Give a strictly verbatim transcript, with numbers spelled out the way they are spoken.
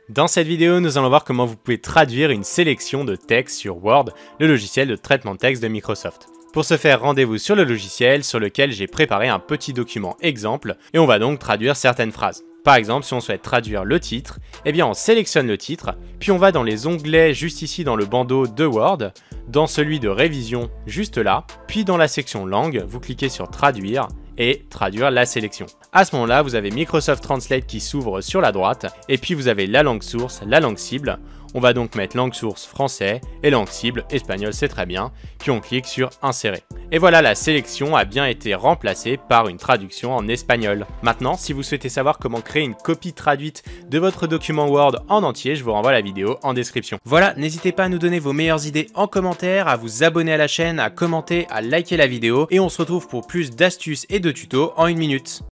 Dans cette vidéo, nous allons voir comment vous pouvez traduire une sélection de texte sur Word, le logiciel de traitement de texte de Microsoft. Pour ce faire, rendez-vous sur le logiciel sur lequel j'ai préparé un petit document exemple et on va donc traduire certaines phrases. Par exemple, si on souhaite traduire le titre, eh bien on sélectionne le titre, puis on va dans les onglets juste ici dans le bandeau de Word, dans celui de révision juste là, puis dans la section langue, vous cliquez sur traduire et traduire la sélection. À ce moment-là, vous avez Microsoft Translate qui s'ouvre sur la droite et puis vous avez la langue source, la langue cible. On va donc mettre langue source français et langue cible espagnol, c'est très bien, puis on clique sur insérer. Et voilà, la sélection a bien été remplacée par une traduction en espagnol. Maintenant, si vous souhaitez savoir comment créer une copie traduite de votre document Word en entier, je vous renvoie la vidéo en description. Voilà, n'hésitez pas à nous donner vos meilleures idées en commentaire, à vous abonner à la chaîne, à commenter, à liker la vidéo et on se retrouve pour plus d'astuces et de tutos en une minute.